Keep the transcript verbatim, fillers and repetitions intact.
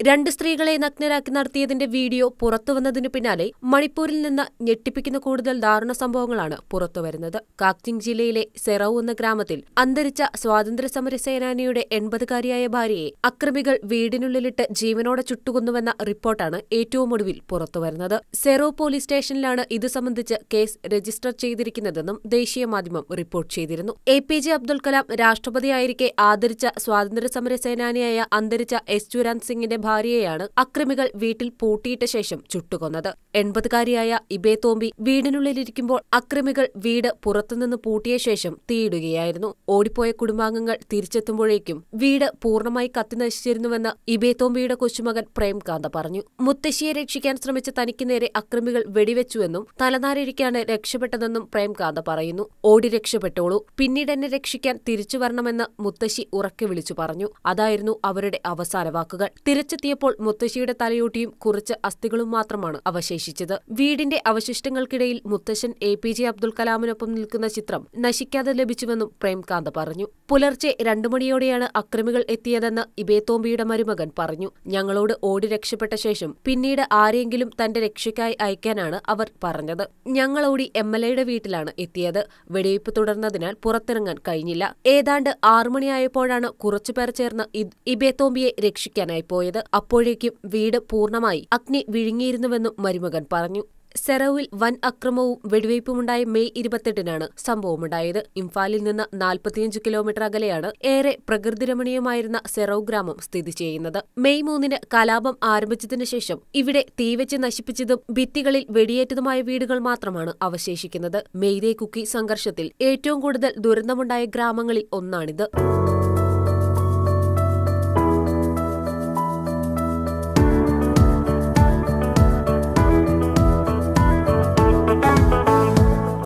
രണ്ട് സ്ത്രീകളെ നഗ്നരാക്കി നടത്തിയതിന്റെ വീഡിയോ പുറത്തുവന്നതിനു പിന്നാലെ മണിപ്പൂരിൽ നിന്ന് ഞെട്ടിപ്പിക്കുന്ന കൂടുതൽ ദാരുണ സംഭവങ്ങളാണ് പുറത്തുവരുന്നത്. കാക്ചിങ് ജില്ലയിലെ സെറൌ എന്ന ഗ്രാമത്തിൽ അന്തരിച്ച സ്വാതന്ത്ര്യസമര സേനാനിയുടെ എൺപതുകാരിയായ ഭാര്യയെ അക്രമികൾ വീടിനുള്ളിലിട്ട് ജീവനോടെ ചുട്ടുകൊന്നുവെന്ന റിപ്പോർട്ടാണ് ഏറ്റവും ഒടുവിൽ പുറത്തുവരുന്നത്. സെറൌ പോലീസ് സ്റ്റേഷനിലാണ് ഇത് സംബന്ധിച്ച് കേസ് രജിസ്റ്റർ ചെയ്തിരിക്കുന്നതെന്നും ദേശീയ മാധ്യമം റിപ്പോർട്ട് ചെയ്തിരുന്നു. A P J Abdul Kalam രാഷ്ട്രപതിയായിരിക്കെ ആദരിച്ച സ്വാതന്ത്ര്യസമര സേനാനിയായ അന്തരിച്ച യശ്വന്ത് സിംഗിന്റെ ഭാര്യയെയാണ് അക്രമികൾ വീട്ടിൽ പൂട്ടിയിട്ട ശേഷം ചുട്ടുകൊന്നത്. എൺപതുകാരിയായ ഇബേ തോംബി വീടിനുള്ളിലിരിക്കുമ്പോൾ അക്രമികൾ വീട് പുറത്തുനിന്ന് പൂട്ടിയ ശേഷം തീയിടുകയായിരുന്നു. ഓടിപ്പോയ കുടുംബാംഗങ്ങൾ തിരിച്ചെത്തുമ്പോഴേക്കും വീട് പൂർണ്ണമായി കത്തിനശിച്ചിരുന്നുവെന്ന് ഇബേ തോംബിയുടെ കൊച്ചുമകൻ പ്രേംകാന്ത പറഞ്ഞു. മുത്തശ്ശിയെ രക്ഷിക്കാൻ ശ്രമിച്ച തനിക്ക് നേരെ അക്രമികൾ വെടിവെച്ചുവെന്നും തലനാരിഴയ്ക്കാണ് രക്ഷപ്പെട്ടതെന്നും പ്രേംകാന്ത പറയുന്നു. ഓടി രക്ഷപ്പെട്ടോളൂ, പിന്നീട് എന്നെ രക്ഷിക്കാൻ തിരിച്ചു വരണമെന്ന് മുത്തശ്ശി ഉറക്കെ വിളിച്ചു പറഞ്ഞു. അതായിരുന്നു അവരുടെ അവസാന വാക്കുകൾ. തിരിച്ചെത്തിയപ്പോൾ മുത്തശ്ശിയുടെ തലയോട്ടിയും കുറച്ച് അസ്ഥികളും മാത്രമാണ് അവശേഷിച്ചത്. വീടിന്റെ അവശിഷ്ടങ്ങൾക്കിടയിൽ മുത്തശ്ശൻ എ പി ജെ അബ്ദുൽ കലാമിനൊപ്പം നിൽക്കുന്ന ചിത്രം നശിക്കാതെ ലഭിച്ചുവെന്നും പ്രേംകാന്ത പറഞ്ഞു. പുലർച്ചെ രണ്ടു മണിയോടെയാണ് അക്രമികൾ എത്തിയതെന്ന് ഇബേ തോംബിയുടെ മരുമകൻ പറഞ്ഞു. ഞങ്ങളോട് ഓടി രക്ഷപ്പെട്ട ശേഷം പിന്നീട് ആരെങ്കിലും തന്റെ രക്ഷയ്ക്കായി അയക്കാനാണ് അവർ പറഞ്ഞത്. ഞങ്ങളോടി എം എൽ എയുടെ വീട്ടിലാണ് എത്തിയത്. വെടിവയ്പ് തുടർന്നതിനാൽ പുറത്തിറങ്ങാൻ കഴിഞ്ഞില്ല. ഏതാണ്ട് ആറുമണിയായപ്പോഴാണ് കുറച്ചുപേർ ചേർന്ന് ഇബേ തോംബിയെ രക്ഷിക്കാനായി പോയത്. അപ്പോഴേക്കും വീട് പൂർണ്ണമായി അഗ്നി വിഴുങ്ങിയിരുന്നുവെന്നും മരുമകൻ പറഞ്ഞു. സെറൌവിൽ വൻ അക്രമവും വെടിവയ്പുമുണ്ടായ മെയ് ഇരുപത്തെട്ടിനാണ് സംഭവമുണ്ടായത്. ഇംഫാലിൽ നിന്ന് നാൽപ്പത്തിയഞ്ച് കിലോമീറ്റർ അകലെയാണ് ഏറെ പ്രകൃതിരമണീയമായിരുന്ന സെറൌ ഗ്രാമം സ്ഥിതി ചെയ്യുന്നത്. മെയ് മൂന്നിന് കലാപം ആരംഭിച്ചതിനു ശേഷം ഇവിടെ തീവെച്ച് നശിപ്പിച്ചതും ഭിത്തികളിൽ വെടിയേറ്റതുമായ വീടുകൾ മാത്രമാണ് അവശേഷിക്കുന്നത്. മെയ്തേ കുക്കി സംഘർഷത്തിൽ ഏറ്റവും കൂടുതൽ ദുരന്തമുണ്ടായ ഗ്രാമങ്ങളിൽ ഒന്നാണിത്.